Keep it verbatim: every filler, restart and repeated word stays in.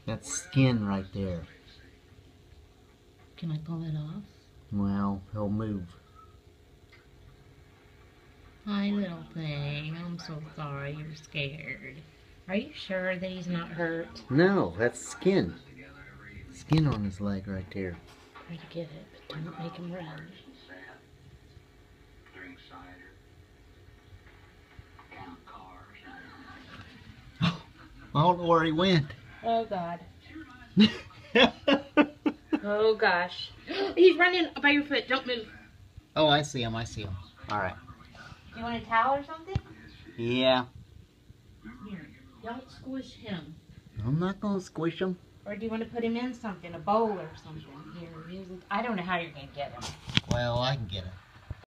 That's skin right there. Can I pull it off? Well, he'll move. Hi, little thing. I'm so sorry you're scared. Are you sure that he's not hurt? No, that's skin. Skin on his leg right there. Try to get it, but don't make him run. I don't know where he went. Oh, God. Oh, gosh. He's running by your foot. Don't move. Oh, I see him. I see him. All right. You want a towel or something? Yeah. Here. Don't squish him. I'm not going to squish him. Or do you want to put him in something, a bowl or something? Here, use it. I don't know how you're going to get him. Well, I can get him.